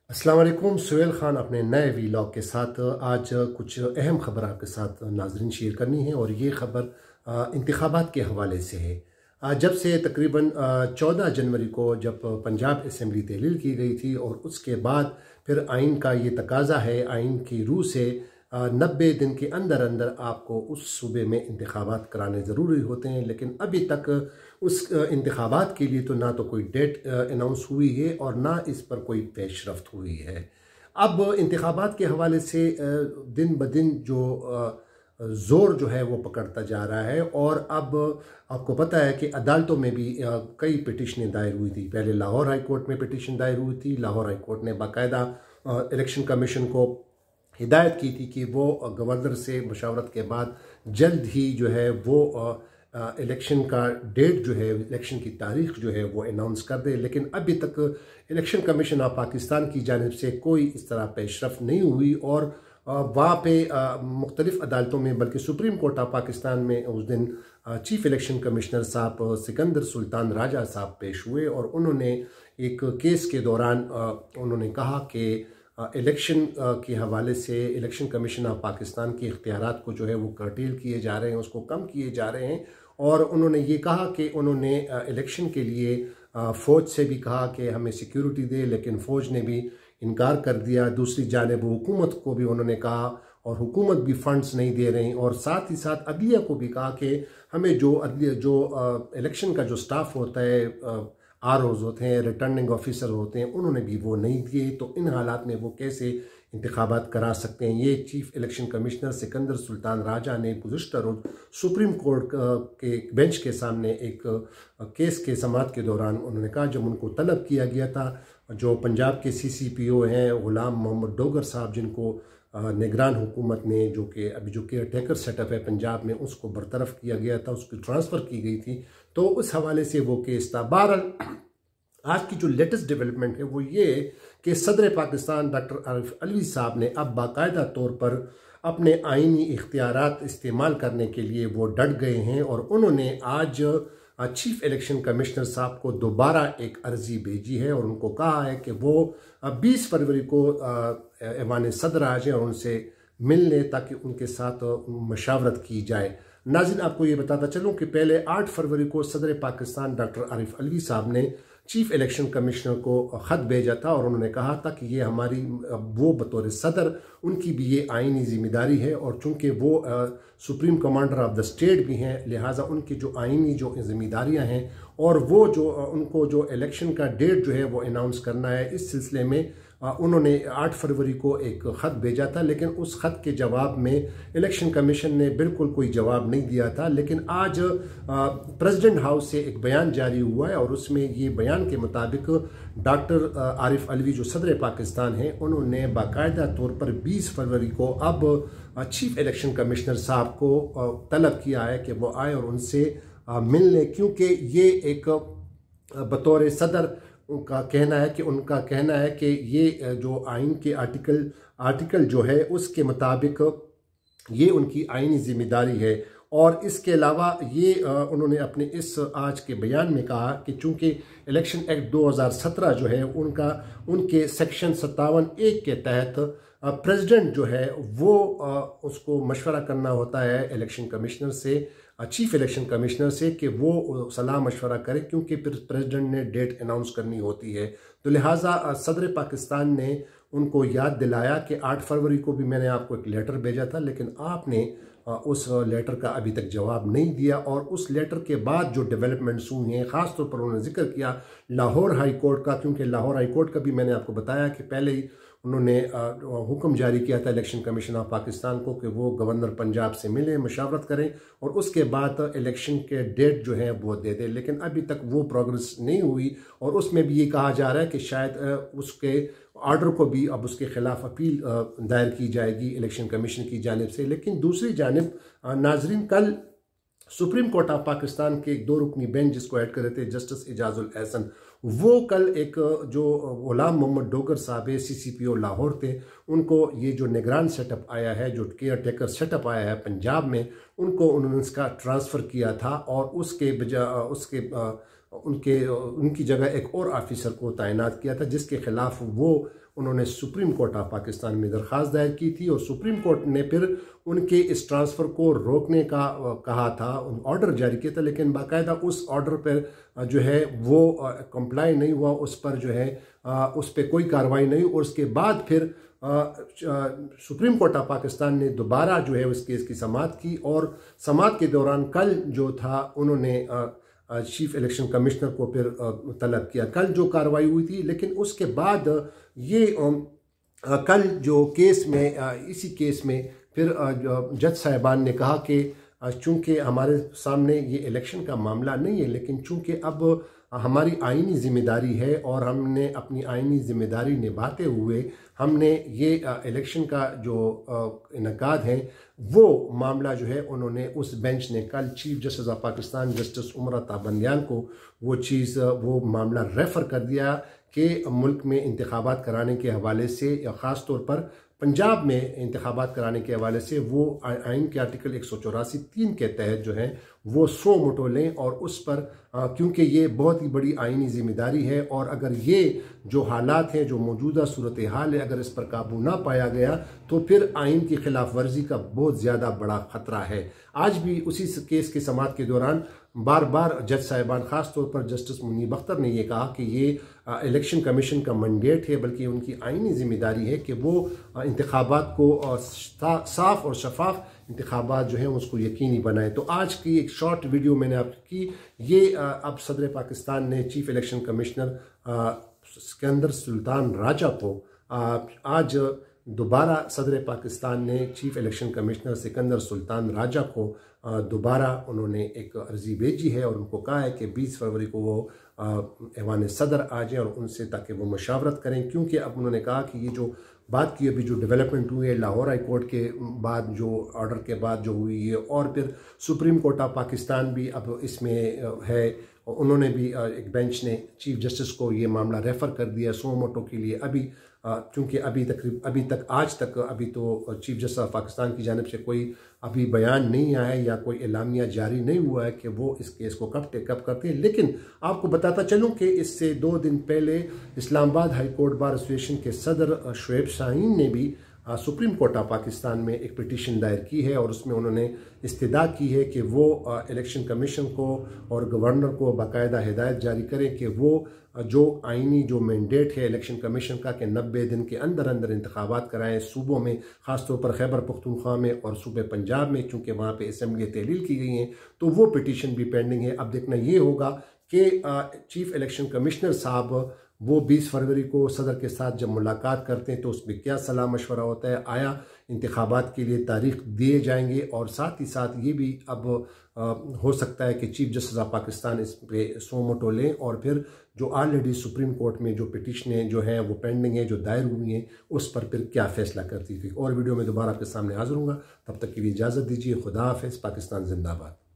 अस्सलाम वालेकुम। सुहेल ख़ान अपने नए वीलॉग के साथ आज कुछ अहम ख़बर आपके साथ नाज़रीन शेयर करनी है और ये ख़बर इंतख़ाबात के हवाले से है। जब से तकरीबन 14 जनवरी को जब पंजाब असम्बली तहलील की गई थी और उसके बाद फिर आइन का ये तकाज़ा है, आइन की रूह से 90 दिन के अंदर अंदर आपको उस सूबे में इंतख़ाबात कराने ज़रूरी होते हैं, लेकिन अभी तक उस इंतख़ाबात के लिए तो ना तो कोई डेट अनाउंस हुई है और ना इस पर कोई पेशरफ्त हुई है। अब इंतख़ाबात के हवाले से दिन ब दिन जो ज़ोर जो है वो पकड़ता जा रहा है और अब आपको पता है कि अदालतों में भी कई पिटिशनें दायर हुई थी। पहले लाहौर हाई कोर्ट में पिटिशन दायर हुई थी। लाहौर हाई कोर्ट ने बाकायदा इलेक्शन कमीशन को हिदायत की थी कि वो गवर्नर से मशावरत के बाद जल्द ही जो है वो इलेक्शन का डेट जो है, इलेक्शन की तारीख जो है वो अनाउंस कर दे, लेकिन अभी तक इलेक्शन कमीशन ऑफ पाकिस्तान की जानिब से कोई इस तरह पेशरफ नहीं हुई और वहाँ पे मुख्तलिफ़ अदालतों में, बल्कि सुप्रीम कोर्ट ऑफ पाकिस्तान में उस दिन चीफ इलेक्शन कमिश्नर साहब सिकंदर सुल्तान राजा साहब पेश हुए और उन्होंने एक केस के दौरान उन्होंने कहा कि इलेक्शन के हवाले से इलेक्शन कमीशन ऑफ पाकिस्तान के इख्तियारात को जो है वो कर्टेल किए जा रहे हैं, उसको कम किए जा रहे हैं। और उन्होंने ये कहा कि उन्होंने इलेक्शन के लिए फ़ौज से भी कहा कि हमें सिक्योरिटी दे, लेकिन फ़ौज ने भी इनकार कर दिया। दूसरी जानिब हुकूमत को भी उन्होंने कहा और हुकूमत भी फ़ंड्स नहीं दे रही और साथ ही साथ अदलिया को भी कहा कि हमें जो इलेक्शन का जो स्टाफ होता है, आरओज़ होते हैं, रिटर्निंग ऑफिसर होते हैं, उन्होंने भी वो नहीं दिए। तो इन हालात में वो कैसे इंतखाबात करा सकते हैं? ये chief election commissioner Sikandar Sultan Raja ने गुज़िश्ता रोज़ सुप्रीम कोर्ट के बेंच के सामने एक केस के समाअत के दौरान उन्होंने कहा, जब उनको तलब किया गया था, जो पंजाब के CCPO हैं गुलाम मोहम्मद डोगर साहब, जिनको निगरान हुकूमत ने, जो कि अभी जो केयर टेकर सेटअप है पंजाब में, उसको बरतरफ किया गया था, उसकी ट्रांसफ़र की गई थी, तो उस हवाले से वो केस था। बहरहाल आज की जो लेटेस्ट डेवलपमेंट है वो ये कि सदर पाकिस्तान डॉक्टर आरिफ अलवी साहब ने अब बाकायदा तौर पर अपने आइनी इख्तियारात इस्तेमाल करने के लिए वो डट गए हैं और उन्होंने आज चीफ इलेक्शन कमिश्नर साहब को दोबारा एक अर्जी भेजी है और उनको कहा है कि वो 20 फरवरी को ऐवान सदर आ जाए और उनसे मिल लें ताकि उनके साथ मशावरत की जाए। नाज़रीन, आपको ये बताता चलूँ कि पहले 8 फरवरी को सदर पाकिस्तान डॉक्टर आरिफ अलवी साहब ने चीफ इलेक्शन कमिश्नर को ख़त भेजा था और उन्होंने कहा था कि ये हमारी, वो बतौर सदर उनकी भी ये आइनी ज़िम्मेदारी है और चूँकि वो supreme commander of the state भी हैं, लिहाजा उनकी जो आइनी जो ज़िम्मेदारियाँ हैं और वो जो उनको जो इलेक्शन का डेट जो है वो अनाउंस करना है, इस सिलसिले में उन्होंने 8 फरवरी को एक ख़त भेजा था। लेकिन उस ख़त के जवाब में इलेक्शन कमीशन ने बिल्कुल कोई जवाब नहीं दिया था। लेकिन आज प्रेसिडेंट हाउस से एक बयान जारी हुआ है और उसमें ये बयान के मुताबिक डॉक्टर आरिफ अलवी जो सदर पाकिस्तान हैं, उन्होंने बाकायदा तौर पर 20 फरवरी को अब चीफ इलेक्शन कमिश्नर साहब को तलब किया है कि वो आए और उनसे मिल लें, क्योंकि ये एक बतौर सदर उनका कहना है कि ये जो आइन के आर्टिकल जो है उसके मुताबिक ये उनकी आइनी ज़िम्मेदारी है। और इसके अलावा ये उन्होंने अपने इस आज के बयान में कहा कि चूँकि इलेक्शन एक्ट 2017 जो है उनके सेक्शन 57(1) के तहत प्रेसिडेंट जो है वो उसको मशवरा करना होता है इलेक्शन कमिश्नर से, चीफ इलेक्शन कमिश्नर से, कि वो सलाह मशवरा करे, क्योंकि फिर प्रेसिडेंट ने डेट अनाउंस करनी होती है। तो लिहाजा सदर पाकिस्तान ने उनको याद दिलाया कि 8 फरवरी को भी मैंने आपको एक लेटर भेजा था, लेकिन आपने उस लेटर का अभी तक जवाब नहीं दिया। और उस लेटर के बाद जो डेवलपमेंट्स हुई हैं, ख़ास तौर पर उन्होंने जिक्र किया लाहौर हाई कोर्ट का, क्योंकि लाहौर हाई कोर्ट का भी मैंने आपको बताया कि पहले ही उन्होंने हुक्म जारी किया था इलेक्शन कमीशन ऑफ पाकिस्तान को कि वो गवर्नर पंजाब से मिलें, मशावरत करें और उसके बाद इलेक्शन के डेट जो है वो दे दें। लेकिन अभी तक वो प्रोग्रेस नहीं हुई और उसमें भी ये कहा जा रहा है कि शायद उसके ऑर्डर को भी अब उसके खिलाफ अपील दायर की जाएगी इलेक्शन कमीशन की जानिब से। लेकिन दूसरी जानिब नाजरीन, कल सुप्रीम कोर्ट ऑफ पाकिस्तान के एक 2 रुकनी बेंच जिसको ऐड कर रहे थे जस्टिस एजाजुल एहसन, वो कल एक जो गुलाम मोहम्मद डोगर साहब CCPO लाहौर थे, उनको ये जो निगरान सेटअप आया है, जो केयर टेकर सेटअप आया है पंजाब में, उन्होंने इसका ट्रांसफ़र किया था और उनकी जगह एक और ऑफिसर को तैनात किया था, जिसके खिलाफ वो उन्होंने सुप्रीम कोर्ट ऑफ पाकिस्तान में दरख्वास्त दायर की थी और सुप्रीम कोर्ट ने फिर उनके इस ट्रांसफ़र को रोकने का कहा था, ऑर्डर जारी किया था, लेकिन बाकायदा उस ऑर्डर पर जो है वो कंप्लाई नहीं हुआ, उस पर जो है उस पर कोई कार्रवाई नहीं। और उसके बाद फिर सुप्रीम कोर्ट ऑफ पाकिस्तान ने दोबारा जो है उस केस की समाअत की और समाअत के दौरान कल जो था उन्होंने चीफ इलेक्शन कमिश्नर को फिर तलब किया, कल जो कार्रवाई हुई थी। लेकिन उसके बाद ये कल जो केस में इसी केस में फिर जज साहिबान ने कहा कि चूँकि हमारे सामने ये इलेक्शन का मामला नहीं है, लेकिन चूँकि अब हमारी आईनी ज़िम्मेदारी है और हमने अपनी आईनी ज़िम्मेदारी निभाते हुए हमने ये इलेक्शन का जो इनकाद है वो मामला जो है उन्होंने उस बेंच ने कल chief justice of Pakistan justice Umar Ata Bandial को वो मामला रेफ़र कर दिया कि मुल्क में इंतखाबात कराने के हवाले से या ख़ास तौर पर पंजाब में इंतखाबात कराने के हवाले से वो आइन के आर्टिकल 184(3) के तहत जो है वो सो मोटो लें और उस पर क्योंकि ये बहुत ही बड़ी आइनी ज़िम्मेदारी है और अगर ये जो हालात हैं, जो मौजूदा सूरत हाल है, अगर इस पर काबू ना पाया गया तो फिर आइन की खिलाफ वर्जी का बहुत ज़्यादा बड़ा ख़तरा है। आज भी उसी केस की समाअत के दौरान बार बार जज साहिबान ख़ास तौर पर जस्टिस मुनीब अख्तर ने यह कहा कि ये इलेक्शन कमीशन का मैंडेट है, बल्कि उनकी आइनी ज़िम्मेदारी है कि वो इंतखाबात को साफ़ और शफाफ इंतखाबात जो हैं उसको यकीनी बनाए। तो आज की एक शॉर्ट वीडियो मैंने आपकी ये अब सदर पाकिस्तान ने chief election commissioner Sikandar Sultan Raja को आज दोबारा सदर पाकिस्तान ने chief election commissioner Sikandar Sultan Raja को दोबारा उन्होंने एक अर्जी भेजी है और उनको कहा है कि 20 फरवरी को वो ऐवान सदर आ जाएँ और उनसे ताकि वो मशावरत करें, क्योंकि अब उन्होंने कहा कि ये जो बात की अभी जो डेवलपमेंट हुई है लाहौर हाई कोर्ट के बाद जो ऑर्डर के बाद जो हुई है और फिर सुप्रीम कोर्ट ऑफ पाकिस्तान भी अब इसमें है, उन्होंने भी एक बेंच ने चीफ जस्टिस को ये मामला रेफ़र कर दिया सो मोटो के लिए। अभी क्योंकि आज तक तो चीफ जस्टिस ऑफ पाकिस्तान की जानिब से कोई अभी बयान नहीं आया है या कोई एलामिया जारी नहीं हुआ है कि वो इस केस को कब करते हैं। लेकिन आपको बताता चलूं कि इससे 2 दिन पहले Islamabad high court bar association के सदर शुएब शाहीन ने भी सुप्रीम कोर्ट ऑफ पाकिस्तान में एक पिटीशन दायर की है और उसमें उन्होंने इस्तदा की है कि वो इलेक्शन कमीशन को और गवर्नर को बाकायदा हिदायत जारी करें कि वो जो आइनी जो मैंडेट है इलेक्शन कमीशन का कि 90 दिन के अंदर अंदर इंतखाबात कराएं सूबों में, ख़ासतौर पर खैबर पख्तूनख्वा में और सूबे पंजाब में, क्योंकि वहाँ पे असम्बली तहलील की गई हैं, तो वो पिटीशन भी पेंडिंग है। अब देखना ये होगा कि चीफ इलेक्शन कमिश्नर साहब वो 20 फरवरी को सदर के साथ जब मुलाकात करते हैं तो उसमें क्या सलाह मशवरा होता है, आया इंतखाबात के लिए तारीख दिए जाएंगे और साथ ही साथ ये भी अब हो सकता है कि चीफ जस्टिस ऑफ पाकिस्तान इस पे सो मोटो लें और फिर जो ऑलरेडी सुप्रीम कोर्ट में जो पिटीशनें जो हैं वो पेंडिंग हैं, जो दायर हुई हैं, उस पर फिर क्या फ़ैसला करती थी। और वीडियो में दोबारा आपके सामने हाजिर हूँगा, तब तक के लिए इजाज़त दीजिए। खुदा हाफ़िज़। पाकिस्तान जिंदाबाद।